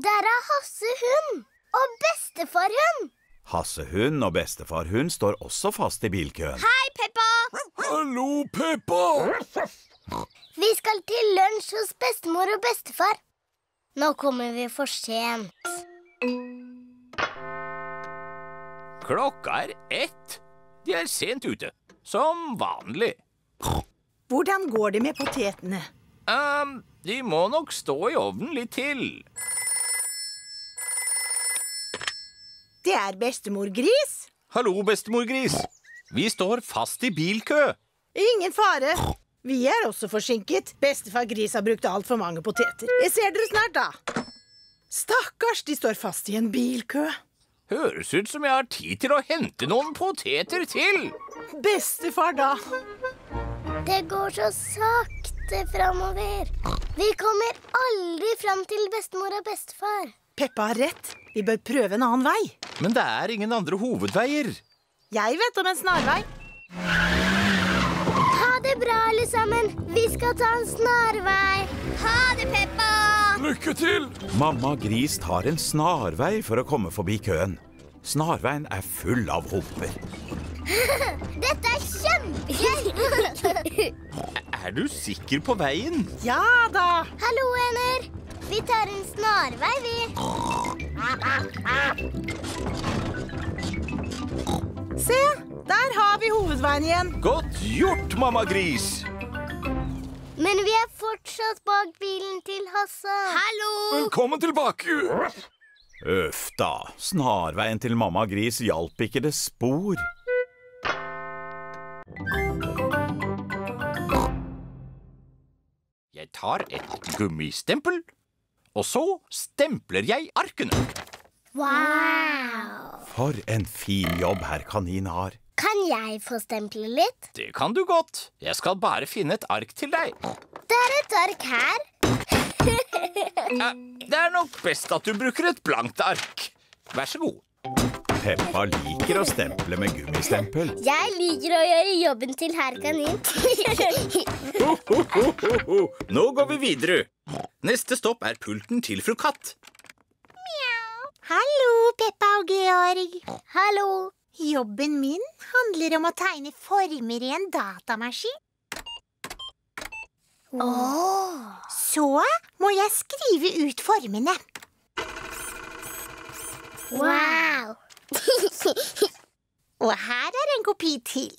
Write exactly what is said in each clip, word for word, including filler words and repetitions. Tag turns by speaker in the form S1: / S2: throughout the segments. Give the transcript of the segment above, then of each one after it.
S1: Der er Hasse hund og bestefar hund.
S2: Hasse hund og bestefar hund står også fast i bilkøen.
S1: Hei, Peppa!
S3: Hallo, Peppa!
S1: Vi skal til lunsj hos bestemor og bestefar. Nå kommer vi for sent.
S3: Klokka er ett. De er sent ute, som vanlig.
S4: Hvordan går det med potetene?
S3: Um, de må nok stå i ovnen litt til.
S4: Det er bestemor Gris.
S3: Hallo, bestemor Gris. Vi står fast i bilkø.
S4: Ingen fare. Vi er også forsinket. Bestefar Gris har brukt alt for mange poteter. Jeg ser dere snart da. Stakkars, de står fast i en bilkø.
S3: Høres ut som jeg har tid til å hente noen poteter til.
S4: Bestefar da.
S1: Det går så sakte fremover. Vi kommer aldri frem til bestemor og bestefar.
S4: Peppa har rett. Vi bør prøve en annen vei.
S3: Men det er ingen andre hovedveier.
S4: Jeg vet om en snarvei.
S1: Ha det bra, alle sammen. Vi skal ta en snarvei. Ha det, Peppa!
S3: Lykke til!
S2: Mamma Gris tar en snarvei for å komme forbi køen. Snarveien er full av humper.
S1: Dette er kjempegøy!
S3: Er du sikker på veien?
S4: Ja da.
S1: Hallo, ener. Vi tar en snarvei, vi.
S4: Se, der har vi hovedveien igjen.
S3: Godt gjort, mamma Gris.
S1: Men vi er fortsatt bak bilen til Hasse. Hallo!
S3: Velkommen tilbake.
S2: Øff da, snarveien til mamma Gris hjalp ikke det spor.
S3: Jeg tar et gummistempel, og så stempler jeg arkene.
S1: Wow!
S2: For en fin jobb herr Kanin har.
S1: Kan jeg få stemple litt?
S3: Det kan du godt. Jeg skal bare finne et ark til deg.
S1: Det er et ark her.
S3: Eh, Det er nok best at du bruker et blankt ark. Vær så god.
S2: Peppa liker å stemple med gummistempel.
S1: Jeg liker å gjøre jobben til herr Kanin.
S3: Ho, ho, ho, ho, ho. Nå går vi videre. Neste stopp er pulten til fru Katt.
S5: Hallo, Peppa og Georg.
S1: Hallo.
S5: Jobben min handler om å tegne former i en datamaskin.
S1: Åh.
S5: Så må jeg skrive ut formene.
S1: Wow.
S5: Og her er en kopi til.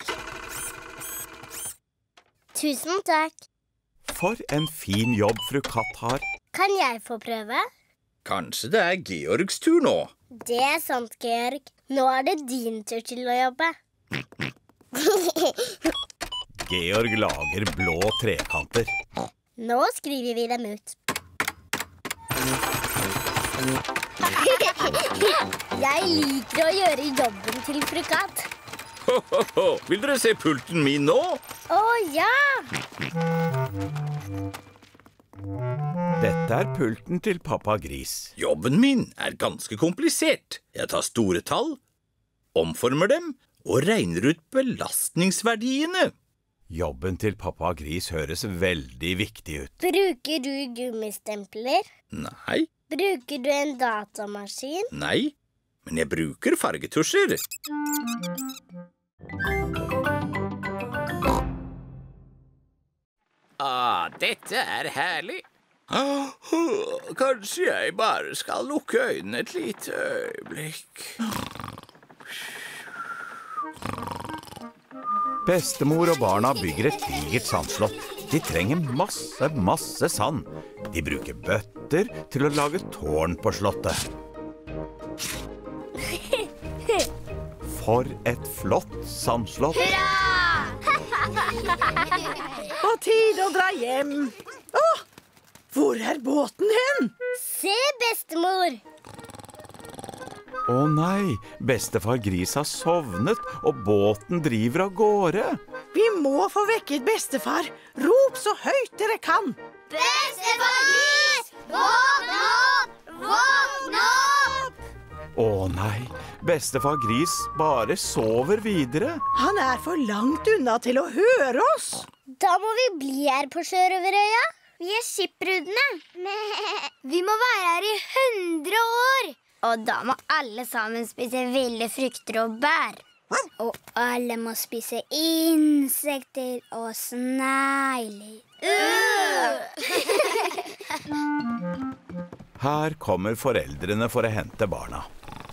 S1: Tusen takk.
S2: For en fin jobb fru Katt har.
S1: Kan jeg få prøve?
S3: Kanskje det er Georgs tur nå.
S1: Det er sant, Georg. Nå er det din tur til å jobbe.
S2: Georg lager blå trekanter.
S1: Nå skriver vi dem ut. Jeg liker å gjøre jobben til fru Katt.
S3: Ho, ho, ho. Vil dere se pulten min nå?
S1: Å ja!
S2: Dette er pulten til pappa Gris.
S3: Jobben min er ganske komplisert. Jeg tar store tall, omformer dem og regner ut belastningsverdiene.
S2: Jobben til pappa Gris høres veldig viktig ut.
S1: Bruker du gummistempler?
S3: Nei,
S1: Bruker du en datamaskin?
S3: nei, men jeg bruker fargetusjer. Ah, dette er herlig. Ah, kanskje jeg bare skal lukke øynene et lite øyeblikk.
S2: Bestemor og barna bygger et digert sandslott. De trenger masse, masse sand. De bruker bøtter til å lage tårn på slottet. For et flott sandslott.
S4: På tide å dra hjem. Åh, hvor er båten hen?
S1: Se, bestemor!
S2: Å nei, bestefar Gris har sovnet, og båten driver av gårde.
S4: Vi må få vekket bestefar. Rop så høyt dere kan.
S1: Bestefar Gris! Våkne opp! Våkne opp!
S2: Å nei, bestefar Gris bare sover videre.
S4: Han er for langt unna til å høre oss.
S1: Da må vi bli her på Sjørøverøya. Vi er skipbrudene. Vi må være her i hundre år. Og da må alle sammen spise ville frukter og bær. Og alle må spise insekter og snegler.
S2: Her kommer foreldrene for å hente barna.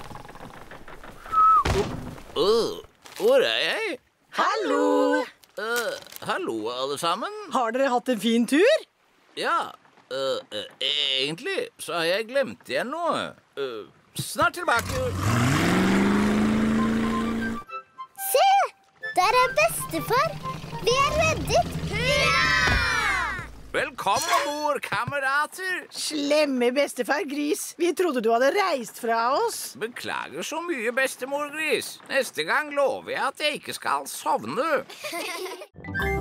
S3: Uh, hvor er jeg?
S4: Hallo!
S3: Uh, hallo, alle sammen.
S4: Har dere hatt en fin tur?
S3: Ja, uh, uh, egentlig så har jeg glemt igjen noe. Uh, snart tilbake.
S1: Se! Der er bestefar. Vi er reddet. Hurra!
S3: Velkommen ombord, kamerater.
S4: Slemme bestefar Gris. Vi trodde du hadde reist fra oss.
S3: Beklager så mye, bestemor Gris. Neste gang lover jeg at jeg ikke skal sovne.